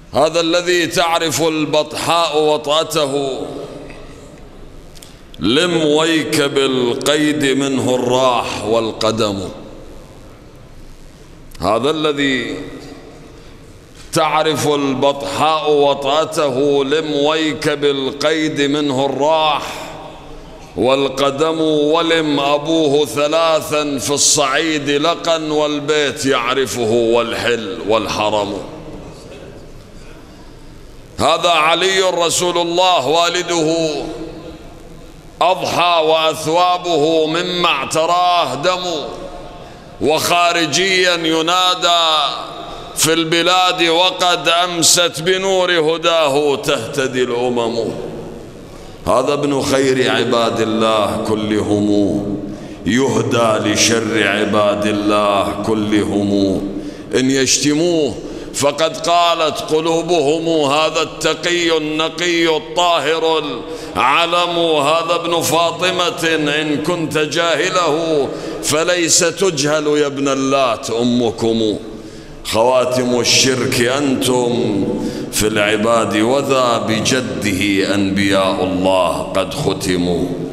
هذا الذي تعرف البطحاء وطأته، لم ويك بالقيد منه الراح والقدم. هذا الذي تعرف البطحاء وطأته، لم ويك بالقيد منه الراح والقدم. ولم أبوه ثلاثا في الصعيد لقا، والبيت يعرفه والحل والحرم. هذا علي رسول الله والده، أضحى وأثوابه مما اعتراه دم، وخارجيا ينادى في البلاد وقد أمست بنور هداه تهتدي الأمم. هذا ابن خير عباد الله كلهم، يهدى لشر عباد الله كلهم. إن يشتموه فقد قالت قلوبهم، هذا التقي النقي الطاهر العلم. هذا ابن فاطمة إن كنت جاهله فليس تجهل يا ابن اللات أمكم. خواتم الشرك أنتم في العباد، وذا بجده أنبياء الله قد ختموا.